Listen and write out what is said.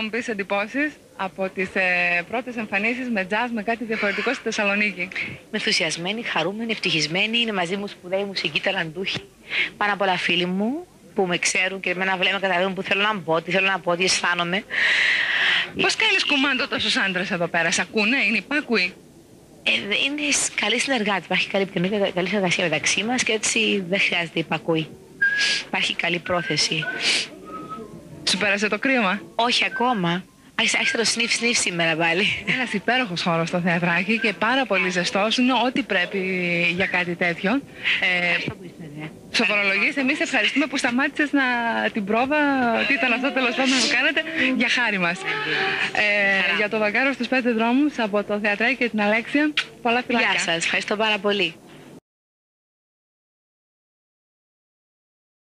μου πεις εντυπώσεις από τις πρώτες εμφανίσεις με jazz, με κάτι διαφορετικό στη Θεσσαλονίκη? Είμαι ενθουσιασμένη, χαρούμενη, ευτυχισμένη. Είναι μαζί μου σπουδαίοι μουσικοί, ταλαντούχοι. Πάνω απ' όλα φίλοι μου που με ξέρουν και εμένα βλέπουν, καταλαβαίνουν που θέλω να μπω, τι θέλω να πω, τι αισθάνομαι. Πώς κάνεις κουμάντο τόσους άντρες εδώ πέρα, σ' ακούνε, είναι υπάκουοι? Είναι καλή συνεργάτη, υπάρχει καλή επικοινωνία, καλή συνεργασία μεταξύ μας και έτσι δεν χρειάζεται υπακούη. Υπάρχει καλή πρόθεση. Σου πέρασε το κρύωμα? Όχι ακόμα. Άρχισε το σνιφ σήμερα πάλι. Ένας υπέροχος χώρος στο θεατράκι και πάρα πολύ ζεστός. Είναι ό,τι πρέπει για κάτι τέτοιο. Σοβαρολογίες, εμείς ευχαριστούμε που σταμάτησες την πρόβα. Τι ήταν αυτό τέλος πάντων που κάνετε για χάρη μας. Για το δοκάρο στους 5 δρόμους από το θεατράκι και την Αλέξια. Πολλά φιλάκια. Γεια σας, ευχαριστώ πάρα πολύ.